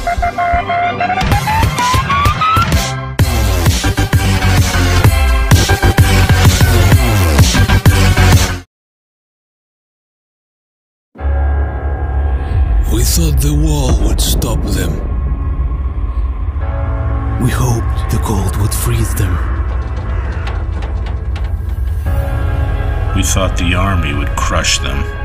We thought the wall would stop them. We hoped the cold would freeze them. We thought the army would crush them.